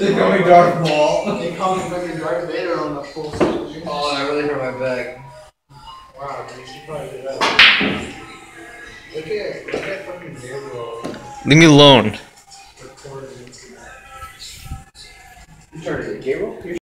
They call me Darth Maul. They call me fucking Darth Vader on the full screen. Oh, and I really hurt my back. Wow, dude, you should probably do that. Look at fucking Gabriel. Leave me alone. Recording. You turned it, Gabriel?